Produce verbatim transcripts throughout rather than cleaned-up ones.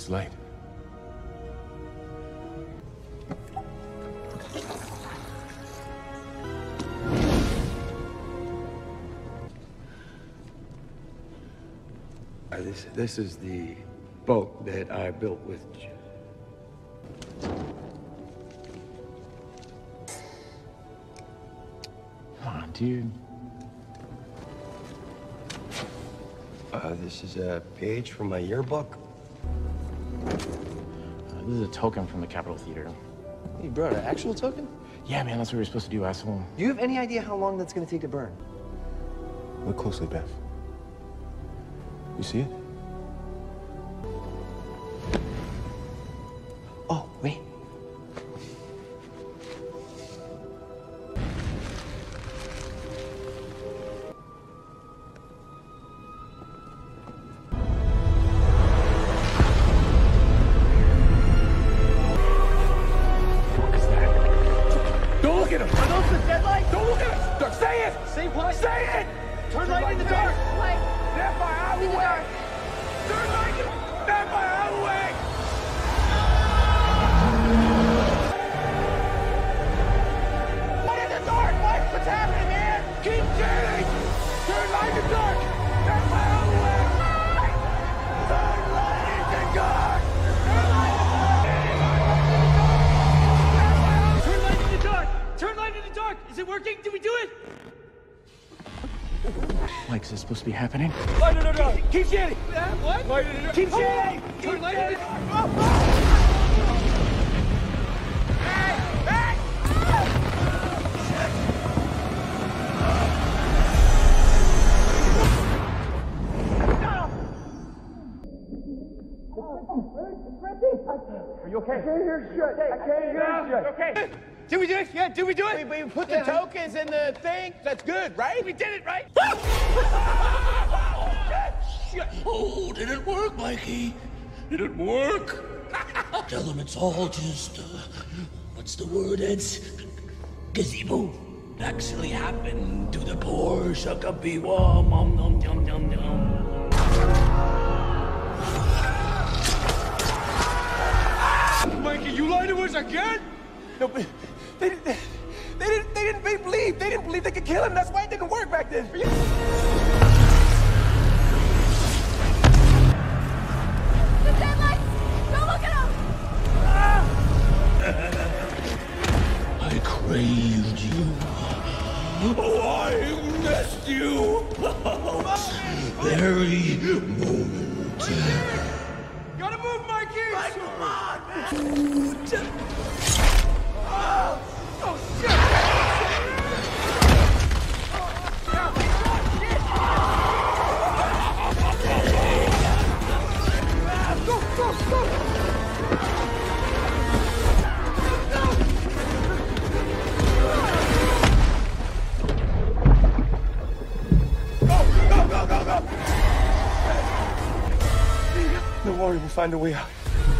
this light? Uh, this, this is the boat that I built with... Come on, dude. Uh, this is a page from my yearbook. Uh, this is a token from the Capitol Theater. Hey, bro, an actual token? Yeah, man, that's what we were supposed to do, asshole. Do you have any idea how long that's gonna take to burn? Look closely, Beth. You see it? Oh, wait. What is that? Don't look at him! Are those the deadlights? Don't look at him! Say it! Say what? Say it! Turn light in the dark! Light. Stand by out In of the the way! dark. Turn light! Stand by out of the way! Light in the dark! What? What's happening, man? Keep shooting! Turn light in the dark! Stand by out of the way! Turn light in the dark! Turn light Turn light in the dark! Turn light in the dark! Is it working? Did we do it? Like, is this supposed to be happening? Light in the dark! Keep shooting! What? Light in the dark! Keep Oh, shooting! keep Turn light in the shooting. dark! Hey! Hey! Are you okay? I can't hear shit. I can't hear shit. Okay. Did we do it? Yeah, did we do it? We, we put the tokens in the thing. That's good, right? We did it, right? Oh, did it work, Mikey? Did it work? Tell them it's all just, uh, what's the word, Eds? Gazebo. Actually happened to the poor Shakabiwa. Mom, nom, nom, nom, nom. Mikey, you lied to us again? No, but they didn't. They didn't. They didn't believe. They didn't believe they could kill him. That's why it didn't work back then. The deadlights! Don't look at them! I craved you. Oh, I missed you. Very moment. Gotta move, Mikey! Come on, man. Go, go, go! Go, go, go, go, go! Don't worry, we'll find a way out.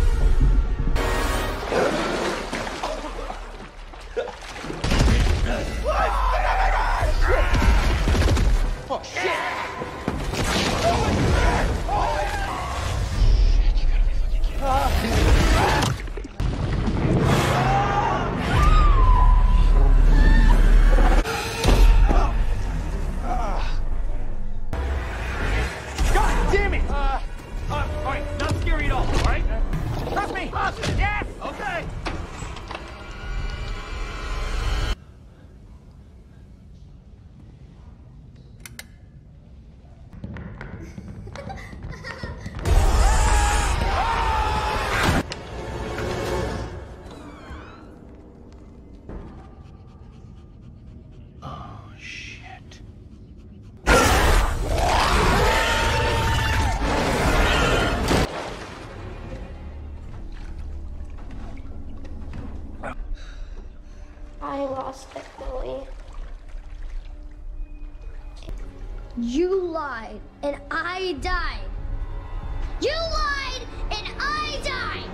Oh, shit! God damn it! Uh, uh, all right, not scary at all, all right? Trust me! Yes! Okay! Oh, shit. I lost it, Chloe. You lied, and I died. You lied, and I died.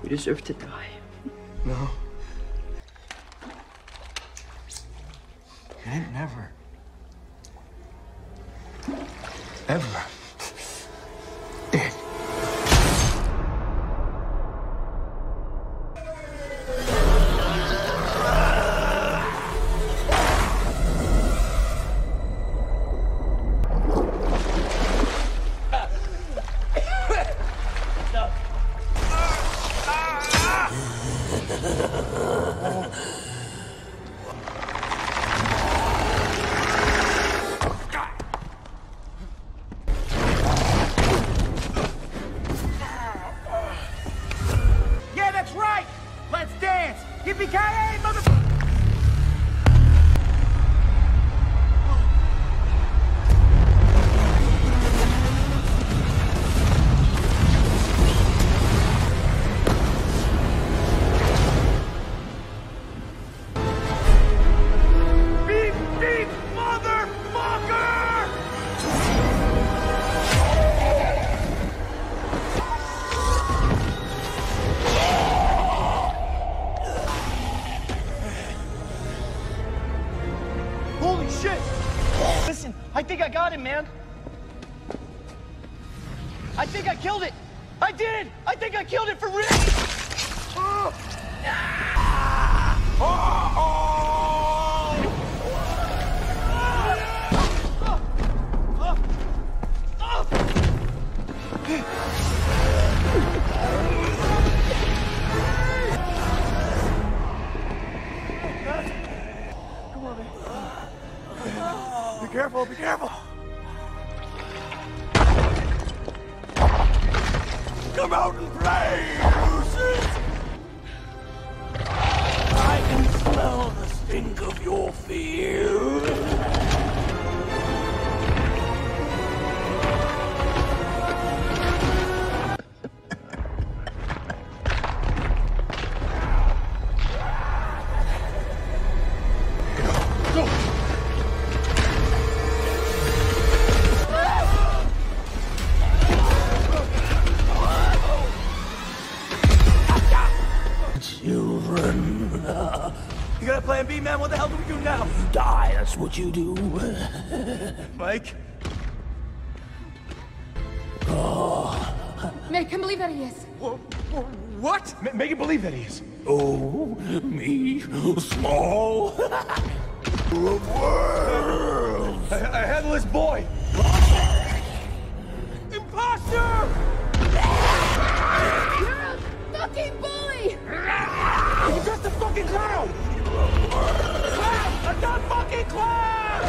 You deserve to die. No. You ain't never. Ever. Dead. Yeah, that's right! Let's dance! Yippee-ki-yay, mother... Beep, beep, motherfucker! Holy shit! Listen, I think I got him, man. I think I killed it. I did! I think I killed it for real! Oh. Be careful, be careful. Come out and play, Lucius! I can smell the stink of your fear. Children. You got a plan B, man? What the hell do we do now? Die, that's what you do. Mike? Make him believe that he is. What? M make it believe that he is. Oh, me, small. The world. A, a headless boy. Imposter! You're a fucking bully! You're just a fucking clown! Clown! A dumb fucking clown!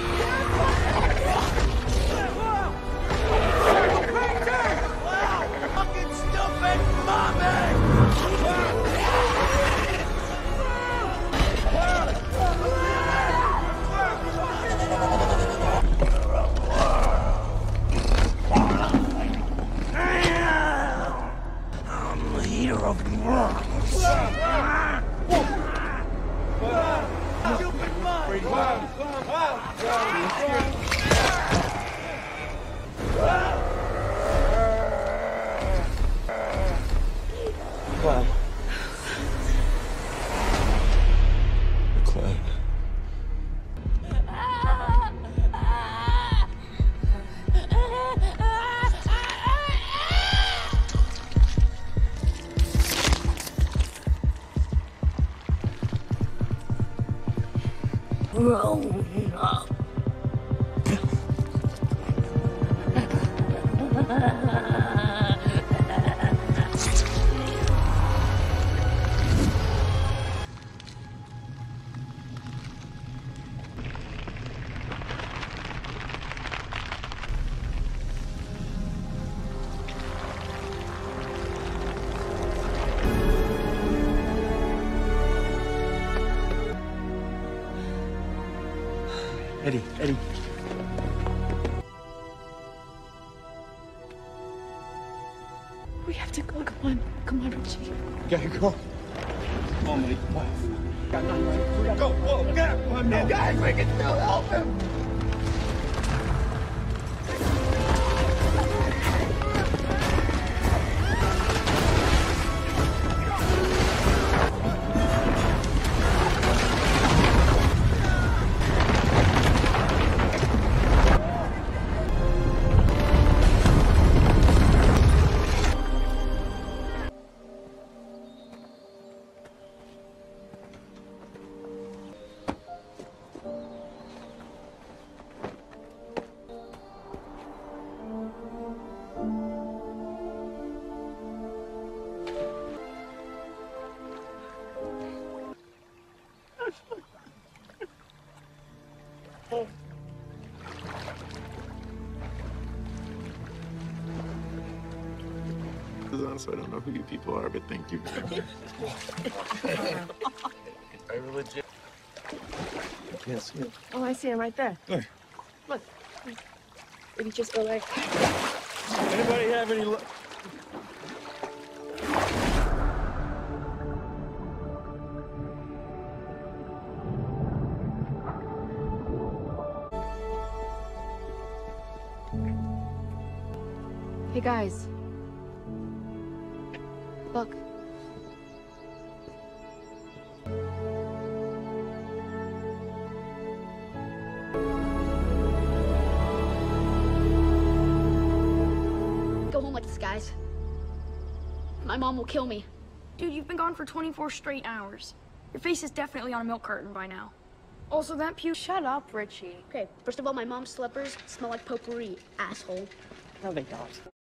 Fucking stupid mommy! I'm the leader of the world. Stupid mom! Clown. The clown. Grown up. Eddie, Eddie. We have to go. Come on. Come on, Richie. Okay, go. Come on, Malik. Got nothing, right? We gotta go. Whoa, get up. Come on, no. Guys, we can still help him! so I don't know who you people are, but thank you very much. I legit. I can't see it. Oh, I see him right there. Where? Look. Maybe just go like. Anybody have any? Lo- Hey guys. Look. Go home like this, guys. My mom will kill me. Dude, you've been gone for twenty-four straight hours. Your face is definitely on a milk carton by now. Also, that pew- Shut up, Richie. Okay, first of all, my mom's slippers smell like potpourri, asshole. No, they don't.